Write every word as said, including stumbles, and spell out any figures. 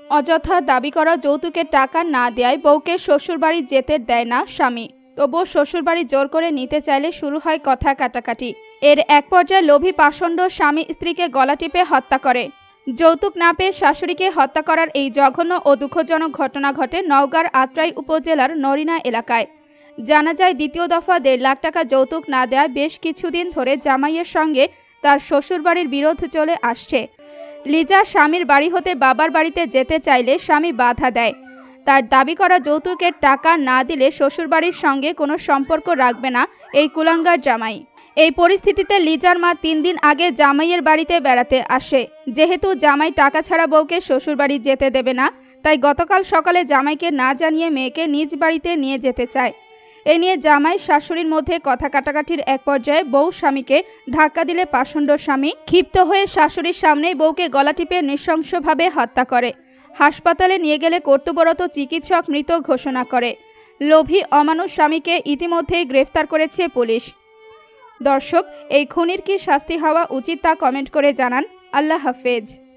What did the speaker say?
অযথা দাবি করা যৌতুকের টাকা না দেয়ায় বউকে শ্বশুরবাড়ি যেতে দেয় না স্বামী, তবুও শ্বশুরবাড়ি জোর করে নিতে চাইলে শুরু হয় কথা কাটাকাটি। এর এক পর্যায়ে লোভী পাষণ্ড স্বামী স্ত্রীকে গলা টিপে হত্যা করে। যৌতুক না পেয়ে শাশুড়িকে হত্যা করার এই জঘন্য ও দুঃখজনক ঘটনা ঘটে নওগাঁর আত্রাই উপজেলার নরিনা এলাকায়। জানা যায়, দ্বিতীয় দফা দেড় লাখ টাকা যৌতুক না দেওয়ায় বেশ কিছুদিন ধরে জামাইয়ের সঙ্গে তার শ্বশুরবাড়ির বিরোধ চলে আসছে। লিজা স্বামীর বাড়ি হতে বাবার বাড়িতে যেতে চাইলে স্বামী বাধা দেয়। তার দাবি করা যৌতুকের টাকা না দিলে শ্বশুরবাড়ির সঙ্গে কোনো সম্পর্ক রাখবে না এই কুলাঙ্গার জামাই। এই পরিস্থিতিতে লিজার মা তিন দিন আগে জামাইয়ের বাড়িতে বেড়াতে আসে। যেহেতু জামাই টাকা ছাড়া বউকে শ্বশুরবাড়ি যেতে দেবে না, তাই গতকাল সকালে জামাইকে না জানিয়ে মেয়েকে নিজ বাড়িতে নিয়ে যেতে চায়। এ নিয়ে জামাই শাশুড়ির মধ্যে কথা কাটাকাটির এক পর্যায়ে বউ স্বামীকে ধাক্কা দিলে পাষণ্ড স্বামী ক্ষিপ্ত হয়ে শাশুড়ির সামনেই বউকে গলা টিপে নৃশংসভাবে হত্যা করে। হাসপাতালে নিয়ে গেলে কর্তব্যরত চিকিৎসক মৃত ঘোষণা করে। লোভী অমানুষ স্বামীকে ইতিমধ্যেই গ্রেফতার করেছে পুলিশ। দর্শক, এই খুনির কি শাস্তি হওয়া উচিত তা কমেন্ট করে জানান। আল্লাহ হাফেজ।